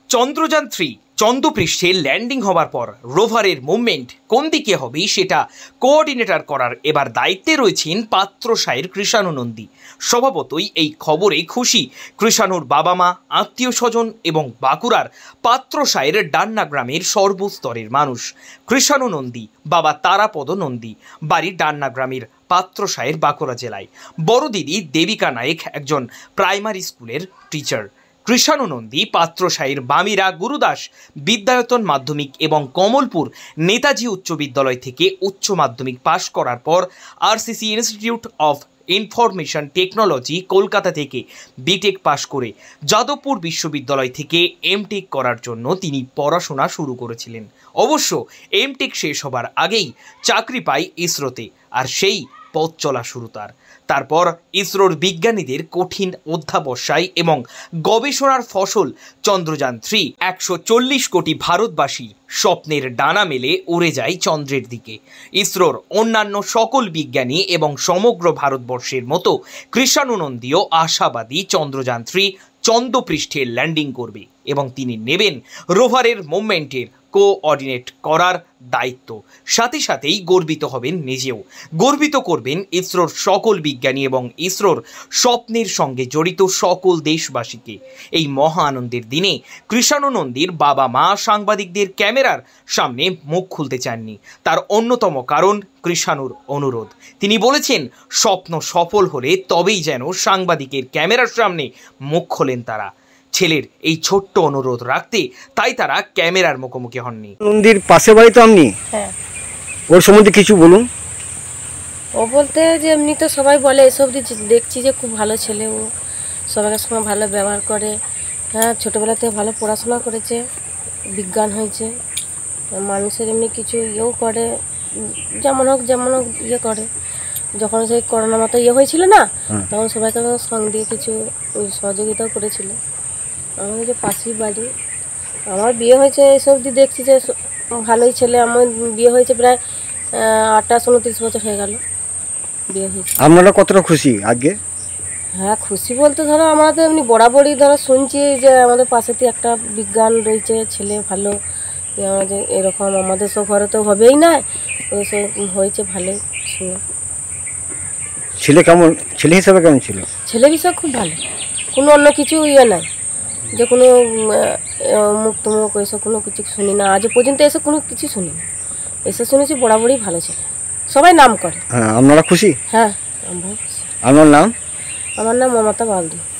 চন্দ্রযান-3 চন্দ্রপৃষ্ঠে landing হবার পর রোভারের movement কোন দিকে হবে সেটা কোঅর্ডিনেটর করার এবার দায়িত্বে রয়েছেন পাত্রসায়ের কৃষাণু নন্দী। স্বভাবতই এই খবরে খুশি কৃষাণুর বাবা মা, আত্মীয় স্বজন এবং বাঁকুড়ার পাত্রসায়ের ডান্না গ্রামের সর্বস্তরের মানুষ। কৃষাণু নন্দী বাবা তারাপদ নন্দী, বাড়ি ডান্না গ্রামের পাত্রসায়ের বাঁকুড়া জেলায়। বড় দিদি দেবিকা নায়েক একজন প্রাইমারি স্কুলের টিচার। কৃষাণু নন্দী পাত্রসায়ের বামিরা গুরুদাস বিদ্যায়তন মাধ্যমিক এবং কমলপুর নেতাজি উচ্চ বিদ্যালয় থেকে উচ্চ মাধ্যমিক পাশ করার পর RCC institute of information technology Kolkata থেকে বিটেক পাশ করে যাদবপুর বিশ্ববিদ্যালয় থেকে এমটেক করার জন্য তিনি পড়াশোনা শুরু করেছিলেন। অবশ্য এমটেক শেষ হবার আগেই চাকরি পায় ইসরোতে, আর সেই পথ চলা শুরু তারপর ইসরোর বিজ্ঞানীদের কঠিন অধ্যাবসায় এবং গবেষণার ফসল চন্দ্রযান-3 140 কোটি ভারতবাসীর স্বপ্নের ডানা মেলে উড়ে যায় চন্দ্রের দিকে। ইসরোর অন্যান্য সকল বিজ্ঞানী এবং সমগ্র ভারতবর্ষের মতো কৃষাণু নন্দীও আশাবাদী চন্দ্রযান-3 চন্দ্রপৃষ্ঠে ল্যান্ডিং করবে এবং তিনি নেবেন রোভারের মুভমেন্টের কোঅর্ডিনেট করার দায়িত্ব। সাথে সাথেই গর্বিত হবেন নিজেও, গর্বিত করবেন ইসরোর সকল বিজ্ঞানী এবং ইসরোর স্বপ্নের সঙ্গে জড়িত সকল দেশবাসীকে। এই মহা আনন্দের দিনে কৃষাণু নন্দীর বাবা মা সাংবাদিকদের ক্যামেরার সামনে মুখ খুলতে চাননি। তার অন্যতম কারণ কৃষাণুর অনুরোধ। তিনি বলেছেন, স্বপ্ন সফল হলে তবেই যেন সাংবাদিকের ক্যামেরার সামনে মুখ খোলেন তারা। ছেলের এই ছোট্ট অনুরোধ রাখতে তাই তারা ক্যামেরার মুখোমুখি হননি। নন্দীর পাশে বাড়ি তো আপনি, হ্যাঁ, ওর সম্বন্ধে কিছু বলুন। ও বলতে যে এমনি তো সবাই বলে, এসব দেখছি যে খুব ভালো ছেলে, ও সবার সঙ্গে ভালো ব্যবহার করে। হ্যাঁ, ছোটোবেলাতে ভালো পড়াশোনা করেছে, বিজ্ঞান হয়েছে, মানুষের এমনি কিছু ইয়েও করে, যেমন হোক ইয়ে করে। যখন সেই করোনা মতো ইয়ে হয়েছিল না, তখন সবাইকে সঙ্গে দিয়ে কিছু সহযোগিতাও করেছিল। আমাদের যে পাশেই বাড়ি, আমার বিয়ে হয়েছে, এসব দিয়ে দেখছি যে ভালোই ছেলে। আমার বিয়ে হয়েছে প্রায় 28-29 বছর হয়ে গেল বিয়ে হয়েছে। আপনারা কতটা খুশি আজকে? হ্যাঁ, খুশি বলতে ধরো আমরা তো এমনি বরাবরই ধরো শুনছি যে আমাদের পাশেতে একটা বিজ্ঞান রয়েছে, ছেলে ভালো, আমাদের এরকম আমাদের সব ঘরে তো হবেই না, সব হয়েছে ভালোই শুনে। ছেলে কেমন, ছেলে হিসাবে কেমন ছিল? ছেলে বিষয় খুব ভালো, কোনো অন্য কিছু ইয়ে নাই যে কোনো মুখ তুমুক এসব কোনো কিছু শুনি না, আজ পর্যন্ত এসব কোনো কিছু শুনি না। এসব শুনেছি বরাবরই ভালো ছিল, সবাই নাম করে। হ্যাঁ, আপনারা খুশি? হ্যাঁ, আমরা খুশি। আপনার নাম? আমার নাম মমতা বালদি।